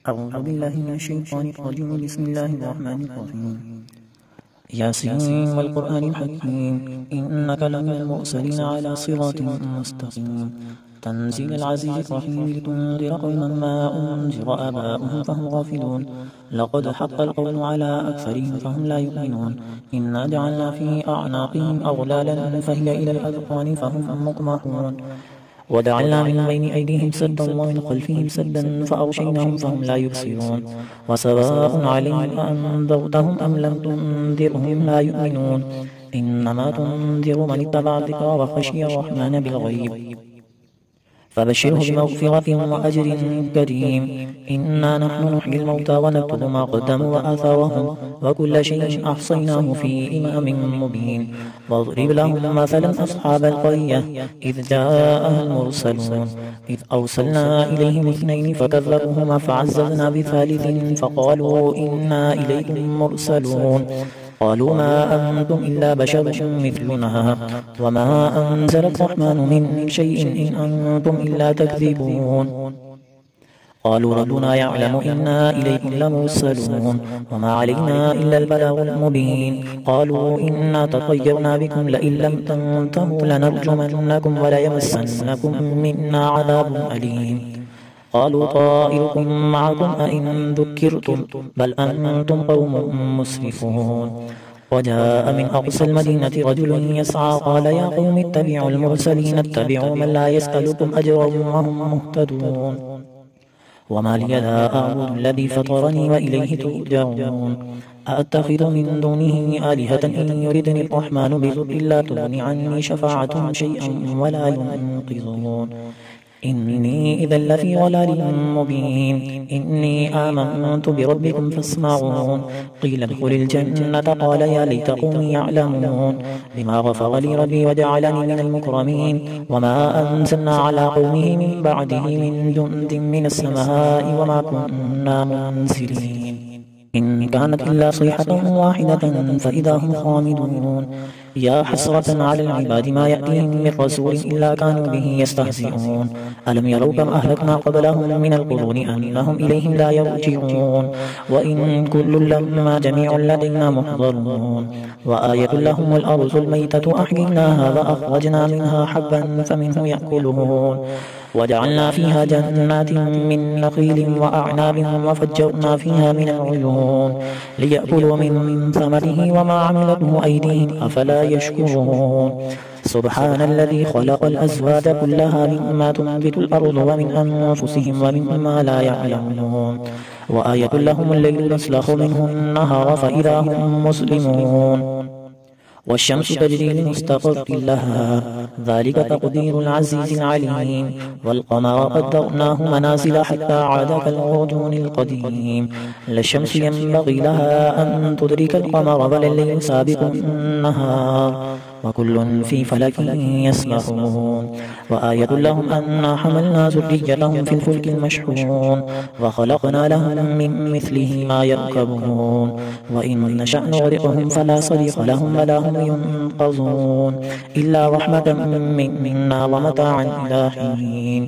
أعوذ بالله من الشيطان الرجيم. بسم الله الرحمن الرحيم. ياسين والقرآن الحكيم إنك لمن المرسلين على صراط مستقيم تنزيل العزيز الرحيم لتنذر قوما ما أنذر آباؤهم فهم غافلون لقد حق القول على أكثرهم فهم لا يؤمنون إنا جعلنا في أعناقهم أغلالا فهي إلى الأذقان فهم مقمحون وجعلنا من بين أيديهم سدا ومن خلفهم سدا فأغشيناهم فهم لا يبصرون وسواء عليهم أأنذرتهم أم لم تنذرهم لا يؤمنون إنما تنذر من اتبع الذكر وخشي الرحمن بالغيب فبشره بمغفرة وأجر كريم إنا نحن نحيي الموتى ونكتب ما قدموا وآثارهم وكل شيء أحصيناه في إمام مبين واضرب لهم مثلا أصحاب القرية إذ جاءها المرسلون إذ أرسلنا إليهم اثنين فكذبوهما فعززنا بثالث فقالوا إنا إليكم مرسلون قالوا ما أنتم إلا بشر مثلنا وما أنزل الرحمن من شيء إن أنتم إلا تكذبون قالوا ربنا يعلم إنا إليكم لمرسلون وما علينا إلا البلاغ المبين قالوا إنا تطيرنا بكم لئن لم تنتهوا لنرجمنكم وليمسنكم منا عذاب أليم قالوا طائركم معكم أئن ذكرتم بل أنتم قوم مسرفون وجاء من أقصى المدينة رجل يسعى قال يا قوم اتبعوا المرسلين اتبعوا من لا يسألكم أجرا وهم مهتدون وما لي لا أعبد الذي فطرني وإليه ترجعون أأتخذ من دونه آلهة إن يردني الرحمن بضر لا تغن عني شفاعتهم شيئا ولا ينقذون إني إذا لفي ضلال مبين إني آمنت بربكم فاسمعون قيل ادخل الجنة قال يا ليت قومي يعلمون بما غفر لي ربي وجعلني من المكرمين وما أنزلنا على قومه من بعده من جند من السماء وما كنا منزلين إن كانت إلا صيحة واحدة فإذا هم خامدون يا حسرة على العباد ما يأتيهم من رسول إلا كانوا به يستهزئون ألم يروا كم أهلكنا قبلهم من القرون أنهم إليهم لا يرجعون وإن كل لما جميع لدينا محضرون وآية لهم الأرض الميتة أحييناها وأخرجنا منها حبا فمنه يأكلون وجعلنا فيها جنات من نخيل وأعناب وفجرنا فيها من العيون ليأكلوا من ثمره وما عملته أيديهم أفلا يشكرون سبحان الذي خلق الأزواج كلها مما تنبت الأرض ومن أنفسهم ومما لا يعلمون وآية لهم الليل نسلخ منه النهار فإذا هم مسلمون والشمس تجري لمستقر لها ذلك تقدير العزيز العليم والقمر قدرناه منازل حتى عاد كالعرجون القديم لا الشمس ينبغي لها أن تدرك القمر ولا الليل سابق النهار وكل في فلك يسبحون وآية لهم أنا حملنا ذريتهم في الفلك المشحون وخلقنا لهم من مثله ما يركبون وإن نشأ نغرقهم فلا صريخ لهم ولا هم ينقذون إلا رحمة منا ومتاعا إلى حين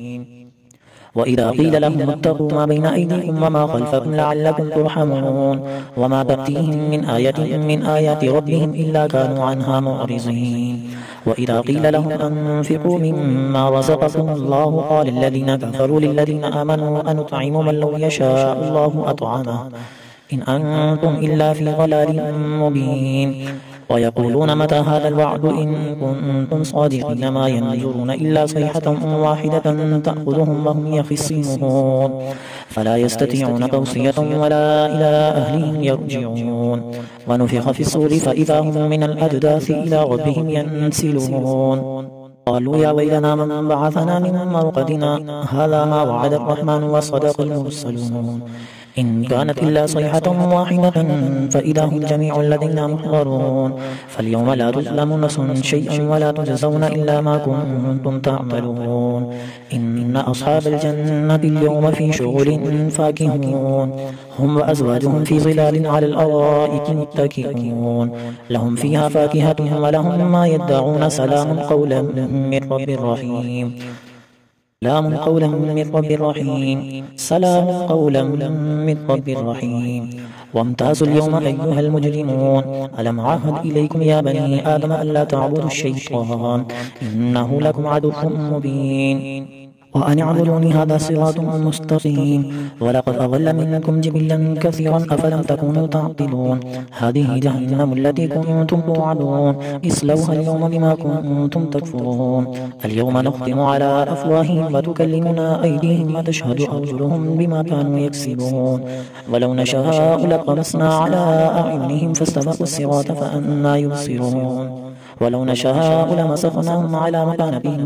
وإذا قيل لهم اتقوا ما بين أيديكم وما خلفكم لعلكم ترحمون وما تأتيهم من آية من آيات ربهم إلا كانوا عنها معرضين وإذا قيل لهم أنفقوا مما رزقكم الله قال الذين كفروا للذين آمنوا أنطعم من لو يشاء الله أطعمه إن أنتم إلا في ضلال مبين ويقولون متى هذا الوعد إن كنتم صادقين ما ينظرون إلا صيحة واحدة تأخذهم وهم يخصمون فلا يستطيعون توصية ولا إلى أهلهم يرجعون ونفخ في الصور فإذا هم من الأجداث إلى ربهم ينسلون قالوا يا ويلنا من بعثنا من مرقدنا هذا ما وعد الرحمن وصدق المرسلون إن كانت إلا صيحة واحدة فإذا هم جميع لدينا محضرون فاليوم لا تظلم نفس شيئا ولا تجزون إلا ما كنتم تعملون إن أصحاب الجنة اليوم في شغل فاكهون هم وأزواجهم في ظلال على الأرائك متكئون لهم فيها فاكهة ولهم ما يدعون سلام قولا من رب رحيم سلام قولا من رب رحيم سلام قولا من رب رحيم وامتازوا اليوم أيها المجرمون ألم عهد إليكم يا بني آدم ألا تعبدوا الشيطان إنه لكم عدو مبين وأن اعبدوني هذا صراط مستقيم ولقد أضل منكم جبلا كثيرا أفلم تكونوا تعقلون هذه جهنم التي كنتم توعدون اصلوها اليوم بما كنتم تكفرون اليوم نختم على أفواههم وتكلمنا أيديهم وتشهد أرجلهم بما كانوا يكسبون ولو نشاء لطمسنا على أعينهم فاستبقوا الصراط فأنى يبصرون ولو نشاء لمسخناهم على مكانتهم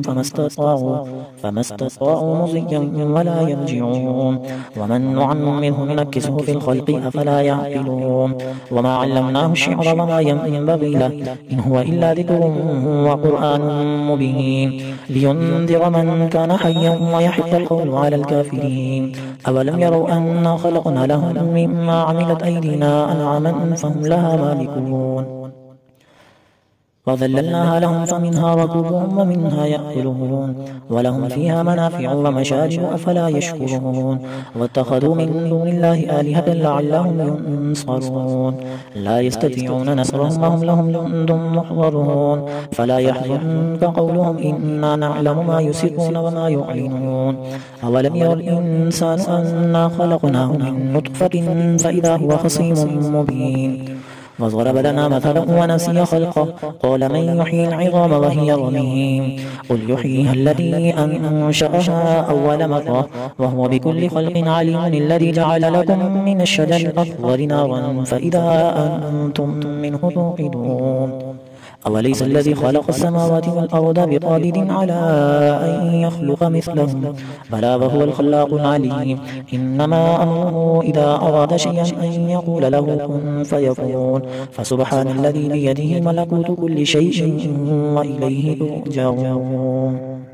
فما استطاعوا مضيا ولا يرجعون ومن نعمره ننكسه في الخلق أفلا يعقلون وما علمناه الشعر وما ينبغي له إن هو إلا ذكر وقرآن مبين لينذر من كان حيا ويحق القول على الكافرين أولم يروا أنا خلقنا لهم مما عملت أيدينا أنعاما فهم لها مالكون وظللناها لهم فمنها ركوبهم ومنها يأكلون ولهم فيها منافع ومشارب أفلا يشكرون واتخذوا من دون الله آلهة لعلهم ينصرون لا يستطيعون نصرهم وهم لهم جند محضرون فلا يحزنك قولهم إنا نعلم ما يسرون وما يعلنون أولم ير الإنسان أنا خلقناه من نطفة فإذا هو خصيم مبين وضرب لنا مثلا ونسي خلقه قال من يحيي العظام وهي رميم قل يحييها الذي أنشأها أول مرة وهو بكل خلق عليم الذي جعل لكم من الشجر الأخضر نارا فإذا أنتم منه توقدون أوليس الذي خلق السماوات والأرض بقادر على أن يخلق مثلهم بلى وهو الخلاق العليم إنما أمره إذا أراد شيئا أن يقول له كن فيكون فسبحان الذي بيده ملكوت كل شيء وإليه ترجعون